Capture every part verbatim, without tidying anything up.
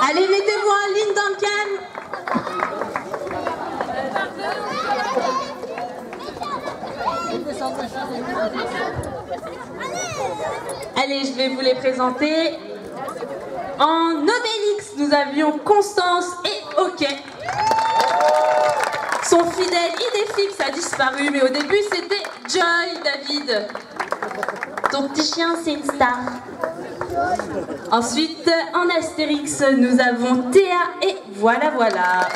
Allez, mettez-vous en ligne Duncan. Allez, je vais vous les présenter. En Obélix, nous avions Constance et Hockey. Son fidèle Idéfix a disparu, mais au début c'était Joy David. Ton petit chien, c'est une star. Ensuite, en Astérix, nous avons Théa et voilà, voilà.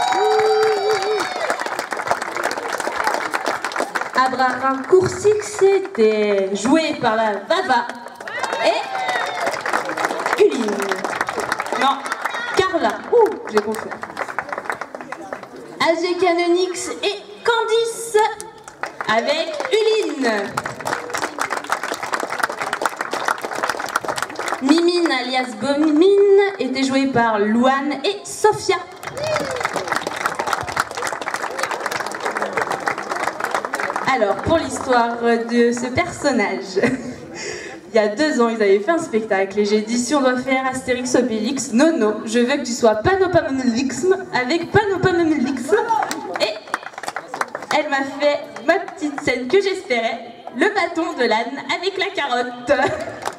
Abraham Coursix était joué par la Vava et Uline. Non, Carla. Ouh, j'ai confondu. A G Canonix et Candice avec Uline. Mimine alias Bomine était jouée par Louane et Sophia. Alors, pour l'histoire de ce personnage, il y a deux ans, ils avaient fait un spectacle et j'ai dit si on doit faire Astérix Obélix, non, non, je veux que tu sois Panopamélixme avec Panopamélixme. Et elle m'a fait ma petite scène que j'espérais, le bâton de l'âne avec la carotte.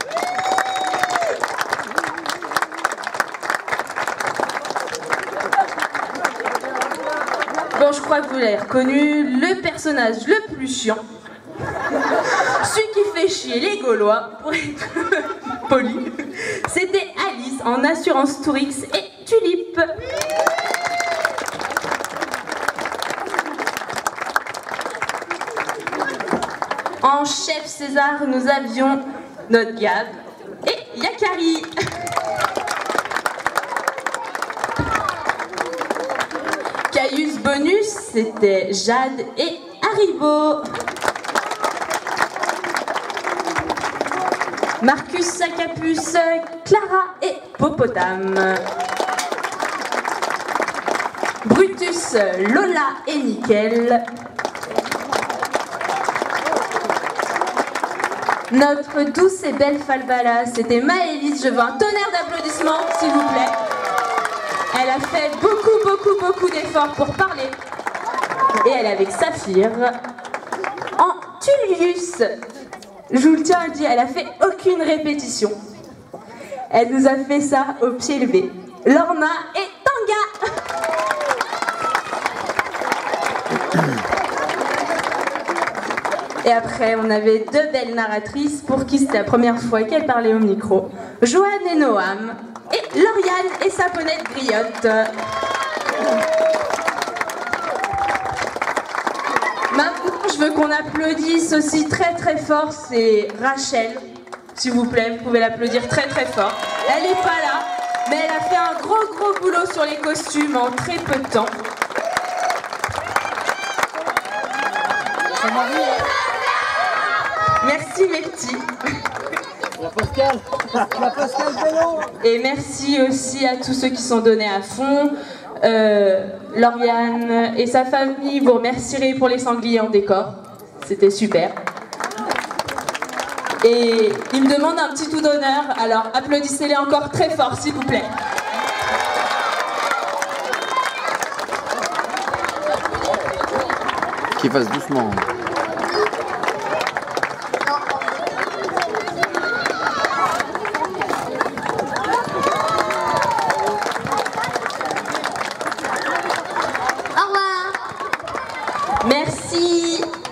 Bon, je crois que vous l'avez reconnu, le personnage le plus chiant, celui qui fait chier les Gaulois, pour être poli, c'était Alice en Assurance Tourix et Tulipe. En chef César, nous avions notre Gab et Yakari. Caius Bonus, c'était Jade et Haribo. Marcus Sacapus, Clara et Popotame. Brutus, Lola et Nickel. Notre douce et belle Falbala, c'était Maëlys. Je veux un tonnerre d'applaudissements, s'il vous plaît. Elle a fait beaucoup, beaucoup, beaucoup d'efforts pour parler. Et elle est avec Saphir. En Tullius, je vous le tiens à dire, elle a fait aucune répétition. Elle nous a fait ça au pied levé. Lorna et Tanga. Et après, on avait deux belles narratrices pour qui c'était la première fois qu'elles parlaient au micro. Joanne et Noam. Et Lauriane et sa ponette Griotte. Maintenant, je veux qu'on applaudisse aussi très très fort, c'est Rachel. S'il vous plaît, vous pouvez l'applaudir très très fort. Elle n'est pas là, mais elle a fait un gros gros boulot sur les costumes en très peu de temps. Merci mes petits. La Pascal, la Pascal Bellon. Et merci aussi à tous ceux qui sont donnés à fond. Euh, Lauriane et sa famille, vous remercierez pour les sangliers en décor. C'était super. Et ils me demandent un petit tout d'honneur, alors applaudissez-les encore très fort, s'il vous plaît. Qu'il fasse doucement. Merci.